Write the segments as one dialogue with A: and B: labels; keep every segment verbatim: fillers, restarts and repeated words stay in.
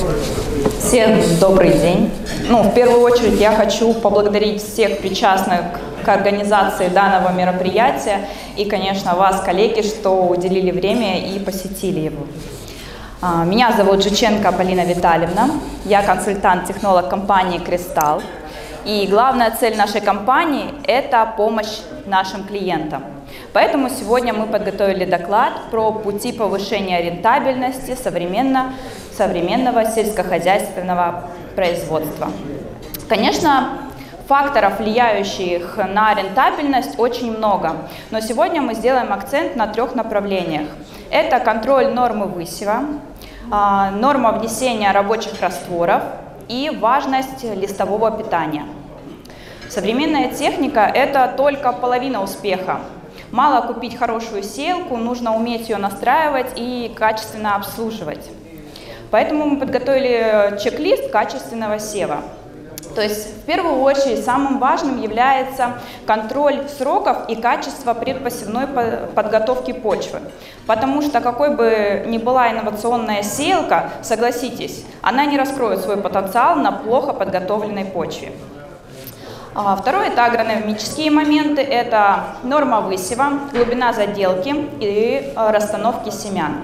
A: Всем добрый день. Ну, в первую очередь я хочу поблагодарить всех причастных к организации данного мероприятия и, конечно, вас, коллеги, что уделили время и посетили его. Меня зовут Жученко Полина Витальевна, я консультант-технолог компании «Кристалл». И главная цель нашей компании – это помощь нашим клиентам. Поэтому сегодня мы подготовили доклад про пути повышения рентабельности современно, современного сельскохозяйственного производства. Конечно, факторов, влияющих на рентабельность, очень много, но сегодня мы сделаем акцент на трех направлениях. Это контроль нормы высева, норма внесения рабочих растворов и важность листового питания. Современная техника – это только половина успеха. Мало купить хорошую сеялку, нужно уметь ее настраивать и качественно обслуживать. Поэтому мы подготовили чек-лист качественного сева. То есть, в первую очередь, самым важным является контроль сроков и качества предпосевной подготовки почвы. Потому что, какой бы ни была инновационная сеялка, согласитесь, она не раскроет свой потенциал на плохо подготовленной почве. Второе – это агрономические моменты, это норма высева, глубина заделки и расстановки семян.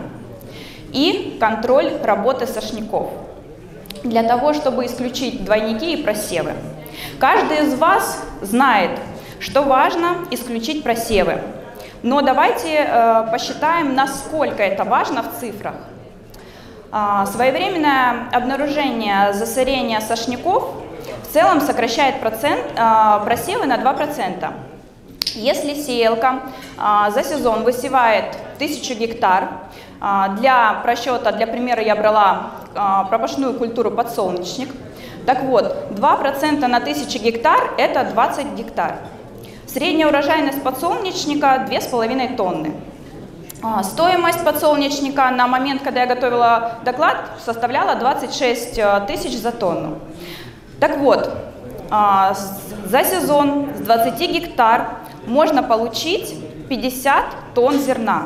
A: И контроль работы сошняков, для того, чтобы исключить двойники и просевы. Каждый из вас знает, что важно исключить просевы. Но давайте э, посчитаем, насколько это важно в цифрах. Э, своевременное обнаружение засорения сошняков в целом сокращает процент, э, просевы на два процента. Если сеялка э, за сезон высевает тысячу гектар, для просчета, для примера я брала пропашную культуру подсолнечник. Так вот, два процента на тысячу гектар – это двадцать гектар. Средняя урожайность подсолнечника – две с половиной тонны. Стоимость подсолнечника на момент, когда я готовила доклад, составляла двадцать шесть тысяч за тонну. Так вот, за сезон с двадцати гектар можно получить пятьдесят тонн зерна.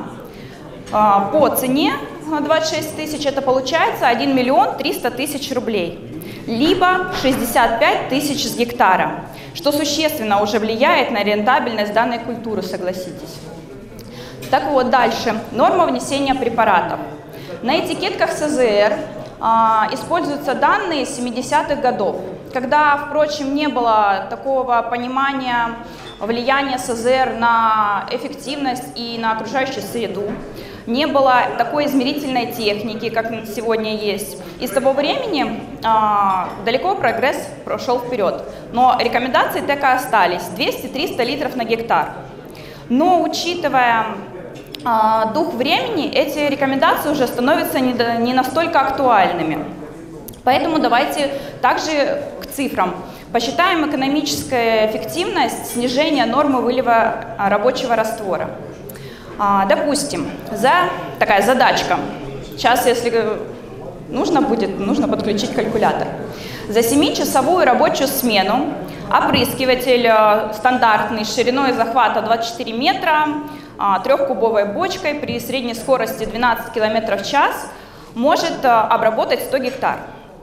A: По цене двадцать шесть тысяч это получается один миллион триста тысяч рублей, либо шестьдесят пять тысяч с гектара, что существенно уже влияет на рентабельность данной культуры, согласитесь. Так вот, дальше. Норма внесения препаратов. На этикетках эс зэ эр а, используются данные семидесятых годов, когда, впрочем, не было такого понимания влияния эс зэ эр на эффективность и на окружающую среду. Не было такой измерительной техники, как сегодня есть. И с того времени э, далеко прогресс прошел вперед. Но рекомендации так и остались – двести-триста литров на гектар. Но учитывая э, дух времени, эти рекомендации уже становятся не, до, не настолько актуальными. Поэтому давайте также к цифрам. Посчитаем экономическую эффективность снижения нормы вылива рабочего раствора. Допустим, за такая задачка. Сейчас, если нужно будет, нужно подключить калькулятор. За семичасовую рабочую смену опрыскиватель стандартный с шириной захвата двадцать четыре метра, трехкубовой бочкой при средней скорости двенадцать километров в час может обработать сто гектар.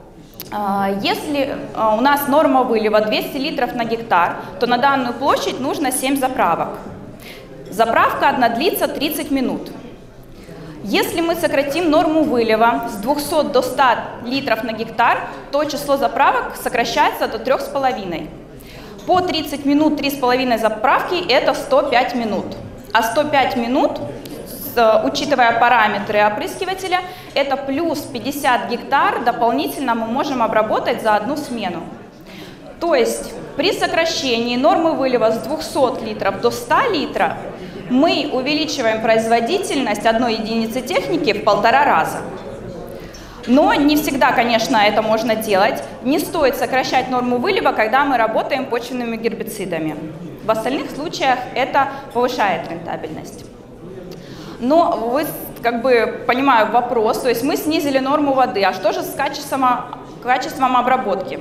A: Если у нас норма вылива двести литров на гектар, то на данную площадь нужно семь заправок. Заправка одна длится тридцать минут. Если мы сократим норму вылива с двухсот до ста литров на гектар, то число заправок сокращается до трёх с половиной. По тридцать минут три с половиной заправки – это сто пять минут. А сто пять минут, учитывая параметры опрыскивателя, это плюс пятьдесят гектар дополнительно мы можем обработать за одну смену. То есть при сокращении нормы вылива с двухсот литров до ста литров мы увеличиваем производительность одной единицы техники в полтора раза. Но не всегда, конечно, это можно делать. Не стоит сокращать норму вылива, когда мы работаем почвенными гербицидами. В остальных случаях это повышает рентабельность. Но вы, как бы, понимаю вопрос, то есть мы снизили норму воды, а что же с качеством, качеством обработки?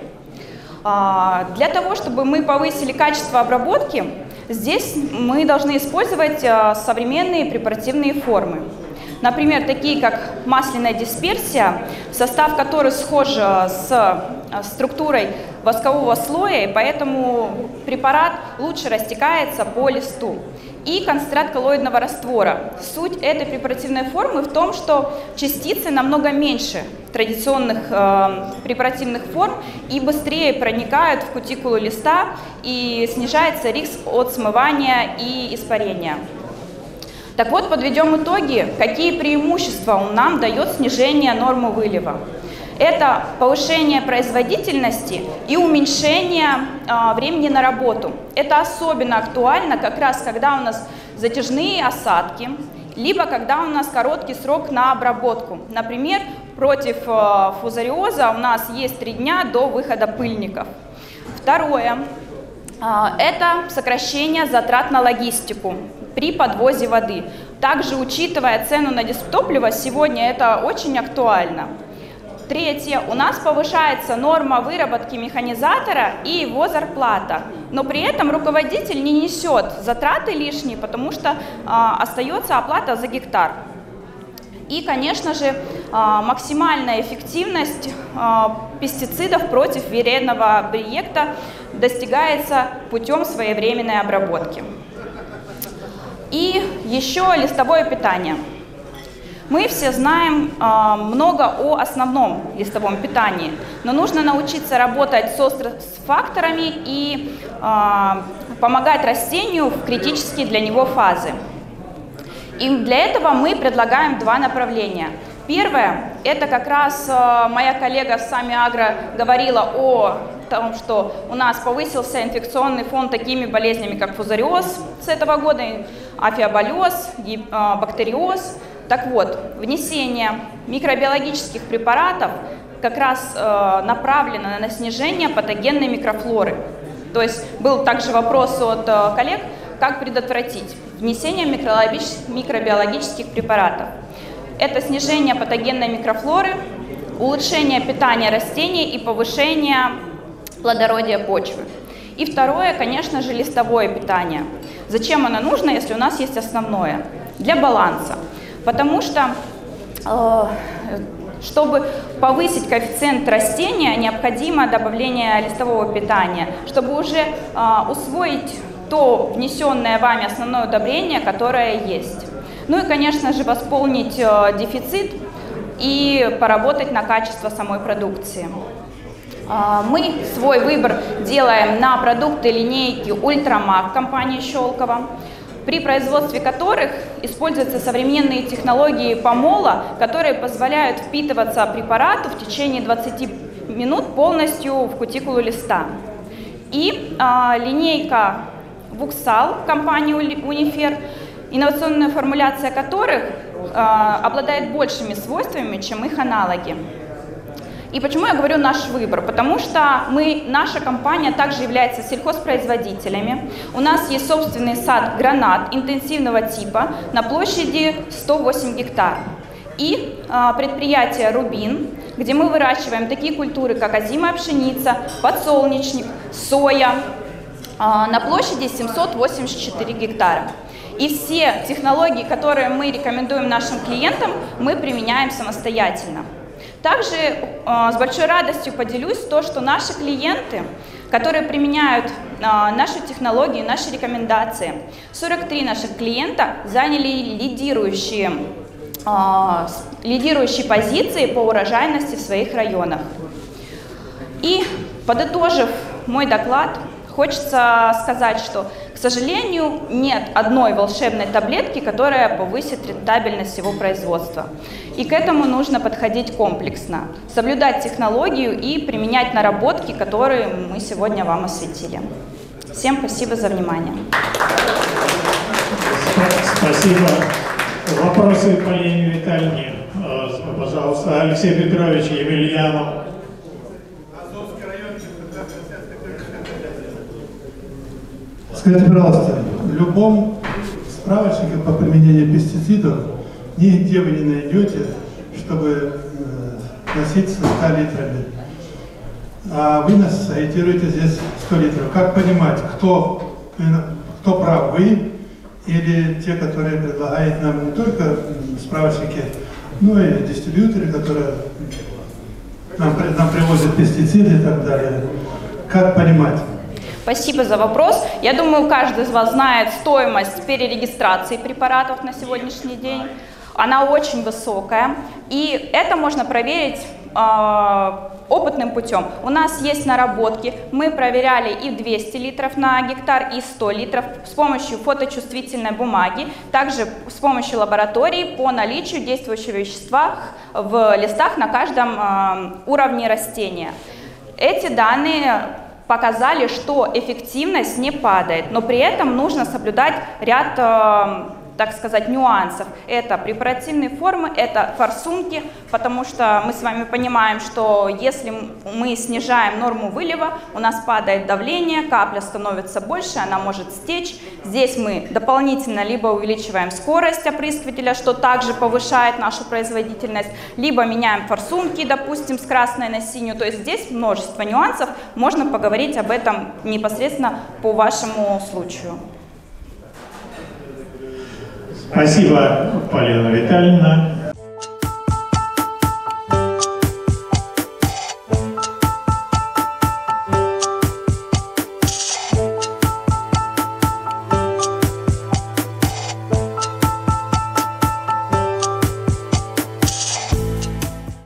A: Для того, чтобы мы повысили качество обработки, здесь мы должны использовать современные препаративные формы. Например, такие как масляная дисперсия, состав которой схож с структурой воскового слоя, и поэтому препарат лучше растекается по листу. И концентрат коллоидного раствора. Суть этой препаративной формы в том, что частицы намного меньше традиционных э, препаративных форм и быстрее проникают в кутикулу листа, и снижается риск от смывания и испарения. Так вот, подведем итоги, какие преимущества нам дает снижение нормы вылива. Это повышение производительности и уменьшение э, времени на работу. Это особенно актуально как раз, когда у нас затяжные осадки, либо когда у нас короткий срок на обработку. Например, против э, фузариоза у нас есть три дня до выхода пыльников. Второе э, – это сокращение затрат на логистику при подвозе воды. Также, учитывая цену на дизтопливо, сегодня это очень актуально. Третье. У нас повышается норма выработки механизатора и его зарплата, но при этом руководитель не несет затраты лишние, потому что а, остается оплата за гектар. И, конечно же, а, максимальная эффективность а, пестицидов против вредного объекта достигается путем своевременной обработки. И еще листовое питание. Мы все знаем э, много о основном листовом питании, но нужно научиться работать с факторами и э, помогать растению в критические для него фазы. И для этого мы предлагаем два направления. Первое – это как раз э, моя коллега в САМИ-Агро говорила о том, что у нас повысился инфекционный фон такими болезнями, как фузариоз с этого года, афиоболез, э, бактериоз. Так вот, внесение микробиологических препаратов как раз э, направлено на снижение патогенной микрофлоры. То есть был также вопрос от э, коллег, как предотвратить внесение микробиологических, микробиологических препаратов. Это снижение патогенной микрофлоры, улучшение питания растений и повышение плодородия почвы. И второе, конечно же, листовое питание. Зачем оно нужно, если у нас есть основное? Для баланса. Потому что, э, чтобы повысить коэффициент растения, необходимо добавление листового питания, чтобы уже э, усвоить то внесенное вами основное удобрение, которое есть. Ну и, конечно же, восполнить э, дефицит и поработать на качество самой продукции. Э, мы свой выбор делаем на продукты линейки Ультрамаг компании Щелково, при производстве которых используются современные технологии помола, которые позволяют впитываться препарату в течение двадцати минут полностью в кутикулу листа. И э, линейка Вуксал компании Унифер, инновационная формуляция которых э, обладает большими свойствами, чем их аналоги. И почему я говорю наш выбор? Потому что мы, наша компания также является сельхозпроизводителями. У нас есть собственный сад гранат интенсивного типа на площади сто восемь гектар. И а, предприятие Рубин, где мы выращиваем такие культуры, как озимая пшеница, подсолнечник, соя, а, на площади семьсот восемьдесят четыре гектара. И все технологии, которые мы рекомендуем нашим клиентам, мы применяем самостоятельно. Также э, с большой радостью поделюсь то, что наши клиенты, которые применяют э, наши технологии, наши рекомендации, сорок три наших клиента заняли лидирующие, э, лидирующие позиции по урожайности в своих районах. И подытожив мой доклад, хочется сказать, что, к сожалению, нет одной волшебной таблетки, которая повысит рентабельность всего производства. И к этому нужно подходить комплексно, соблюдать технологию и применять наработки, которые мы сегодня вам осветили. Всем спасибо за внимание.
B: Спасибо. Вопросы по Елене Витальевне, пожалуйста, Алексей Петрович Емельянов.
C: Скажите, пожалуйста, в любом справочнике по применению пестицидов нигде вы не найдете, чтобы э, носить со ста литрами. А вы нас агитируете здесь сто литров. Как понимать, кто, кто прав, вы или те, которые предлагают нам не только справочники, но и дистрибьюторы, которые нам, нам привозят пестициды и так далее. Как понимать?
A: Спасибо за вопрос. Я думаю, каждый из вас знает стоимость перерегистрации препаратов на сегодняшний день. Она очень высокая, и это можно проверить э, опытным путем. У нас есть наработки, мы проверяли и двести литров на гектар, и сто литров с помощью фоточувствительной бумаги, также с помощью лаборатории по наличию действующего вещества в листах на каждом э, уровне растения. Эти данные показали, что эффективность не падает, но при этом нужно соблюдать ряд, э, так сказать, нюансов. Это препаративные формы, это форсунки, потому что мы с вами понимаем, что если мы снижаем норму вылива, у нас падает давление, капля становится больше, она может стечь. Здесь мы дополнительно либо увеличиваем скорость опрыскивателя, что также повышает нашу производительность, либо меняем форсунки, допустим, с красной на синюю. То есть здесь множество нюансов, можно поговорить об этом непосредственно по вашему случаю.
B: Спасибо, Полина Витальевна.